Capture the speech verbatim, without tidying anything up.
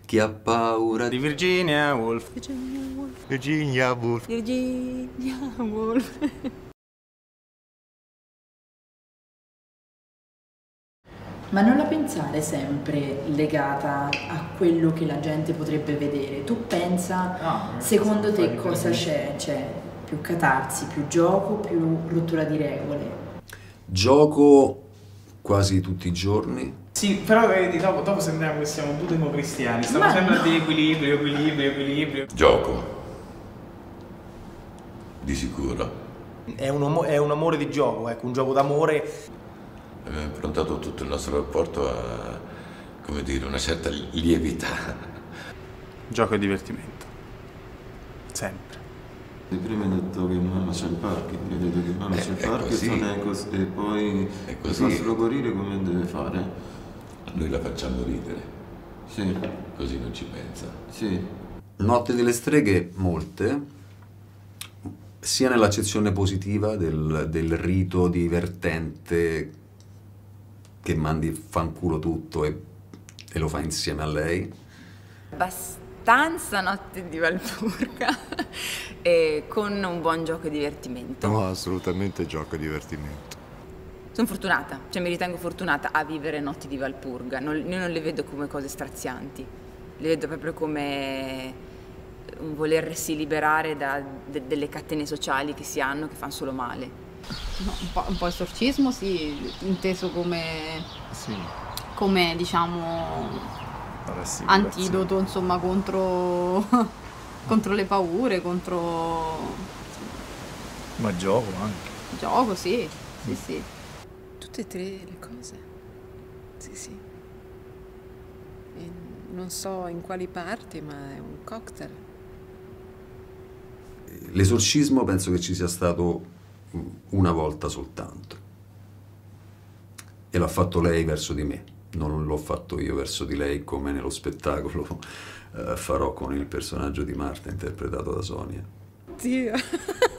Chi ha paura di Virginia Woolf. Virginia Woolf. Virginia Woolf. Virginia Woolf. Ma non la pensare sempre legata a quello che la gente potrebbe vedere. Tu pensa, no, secondo te cosa c'è? C'è più catarsi, più gioco, più rottura di regole? Gioco quasi tutti i giorni. Sì, però vedi, dopo, dopo sembriamo che siamo due democristiani. Stiamo Ma sempre no. a dire equilibrio, equilibrio, equilibrio. Gioco. Di sicuro. È un, è un amore di gioco, ecco, un gioco d'amore. Abbiamo improntato tutto il nostro rapporto a, come dire, una certa lievità. Gioco e divertimento. Sempre. Prima hai detto che mamma c'è il parking, hai detto che mamma Eh, c'è il è Parkinson così. e, cos- e poi È per così. farselo guarire come deve fare? Noi la facciamo ridere, Sì, così non ci pensa. sì. Notte delle streghe, molte, sia nell'accezione positiva del, del rito divertente che mandi fanculo tutto e, e lo fa insieme a lei. Abbastanza Notte di Valpurga e con un buon gioco e divertimento. No, assolutamente gioco e divertimento. Sono fortunata, cioè mi ritengo fortunata a vivere Notti di Valpurga. Non, io non le vedo come cose strazianti, le vedo proprio come un volersi liberare da de, delle catene sociali che si hanno, che fanno solo male. No, un po', un po' esorcismo, sì, inteso come, Sì, come diciamo, la rassicurazione. antidoto, insomma, contro, contro le paure, contro Ma gioco anche. il gioco, sì, sì, sì. Tutte e tre le cose. Sì, sì. E non so in quali parti, ma è un cocktail. L'esorcismo penso che ci sia stato una volta soltanto e l'ha fatto lei verso di me, non l'ho fatto io verso di lei come nello spettacolo eh, farò con il personaggio di Marta interpretato da Sonia. Dio.